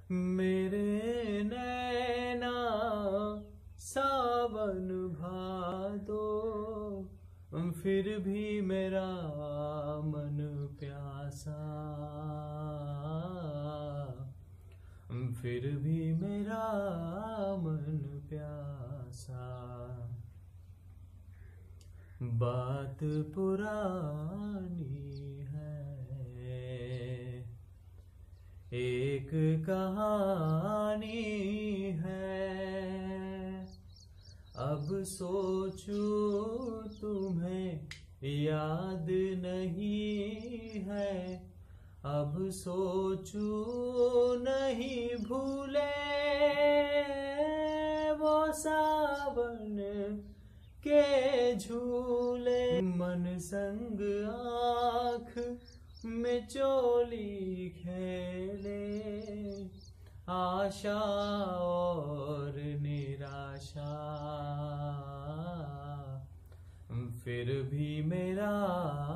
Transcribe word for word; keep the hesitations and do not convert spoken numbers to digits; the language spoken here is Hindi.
मेरे नैना सावन भादो, फिर भी मेरा मन प्यासा, फिर भी मेरा मन प्यासा। बात पुरानी है, एक कहानी है, अब सोचूं तुम्हें याद नहीं है, अब सोचूं नहीं भूले वो सावन के झूले। मन संग आँख में चोली खेले, आशा और निराशा, फिर भी मेरा